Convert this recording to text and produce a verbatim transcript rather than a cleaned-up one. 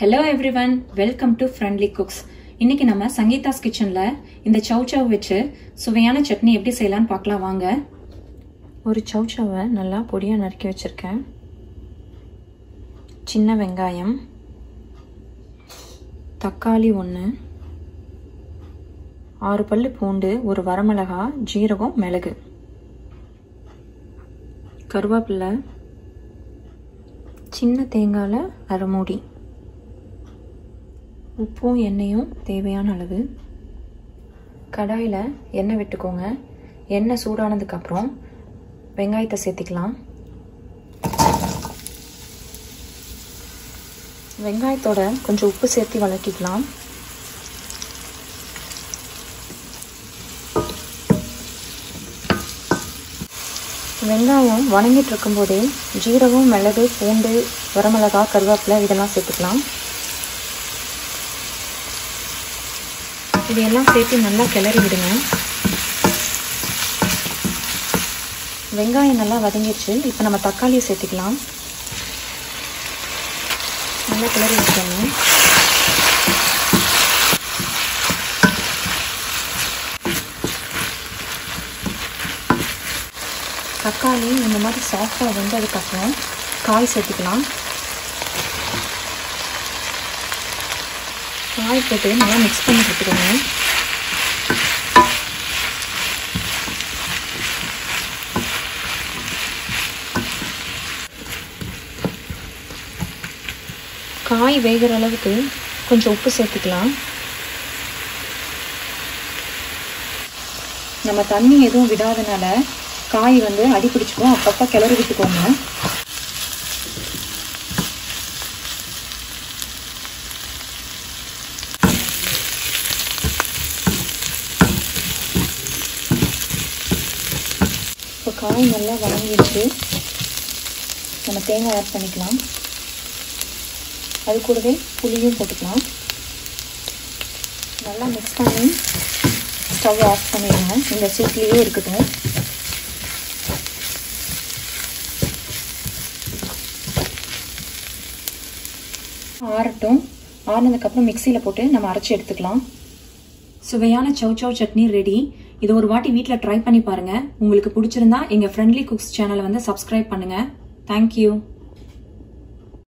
Hello everyone, welcome to Friendly Cooks. இன்னைக்கு நம்ம சங்கீதாஸ் கிச்சன்ல இந்த சௌச்சௌ வச்சு சுவையான சட்னி எப்படி செய்யலாம்னு பார்க்கலாம் வாங்க. ஒரு சௌச்சௌவை நல்லா பொடியா நறுக்கி வச்சிருக்கேன். சின்ன வெங்காயம், தக்காளி ஒன்று, ஆறு பல்லு பூண்டு, ஒரு வரமிளகா, ஜீரகம், மிளகு, கருவேப்பிலை, சின்ன தேங்காயில அரை மூடி, உப்பும் எண்ணெயும் தேவையான அளவு. கடாயில் எண்ணெய் விட்டுக்கோங்க. எண்ணெய் சூடானதுக்கப்புறம் வெங்காயத்தை சேர்த்திக்கலாம். வெங்காயத்தோட கொஞ்சம் உப்பு சேர்த்து வதக்கிக்கலாம். வெங்காயம் வணங்கிட்டு இருக்கும்போதே ஜீரகம், மிளகு, பூண்டு, வரமிளகா, கருவேப்பிலை இதெல்லாம் சேர்த்துக்கலாம். இதையெல்லாம் சேர்த்து நல்லா கிளறி விடுங்க. வெங்காயம் நல்லா வதங்கிடுச்சு. இப்போ நம்ம தக்காளியை சேர்த்துக்கலாம். நல்லா கிளறி விட்டுக்கணும். தக்காளி இந்த மாதிரி சாஃப்டாக வெந்ததுக்கப்புறம் காய் சேர்த்துக்கலாம். காய் போட்டு நல்லா மிக்ஸ் பண்ணி கொடுத்துருங்க. காய் வேகிற அளவுக்கு கொஞ்சம் உப்பு சேர்த்துக்கலாம். நம்ம தண்ணி எதுவும் விடாதனால காய் வந்து அடி பிடிச்சிக்கும். அப்பப்போ கிளறி விட்டுக்கோங்க. இப்போ காய் நல்லா வதங்கிடுச்சு. நம்ம தேங்காய் ஆட் பண்ணிக்கலாம். அது கூடவே புளியும் போட்டுக்கலாம். நல்லா மிக்ஸ் பண்ணி ஸ்டவ் ஆஃப் பண்ணிடுங்க. இந்த சீட்லேயே இருக்கட்டும். ஆறட்டும். ஆறினதுக்கப்புறம் மிக்சியில் போட்டு நம்ம அரைச்சி எடுத்துக்கலாம். சுவையான சௌச்சௌ சட்னி ரெடி. இது ஒரு வாட்டி வீட்டில் ட்ரை பண்ணி பாருங்க. உங்களுக்கு பிடிச்சிருந்தா எங்க ஃப்ரெண்ட்லி குக்ஸ் சேனலை வந்து சப்ஸ்கிரைப் பண்ணுங்க. தேங்க்யூ.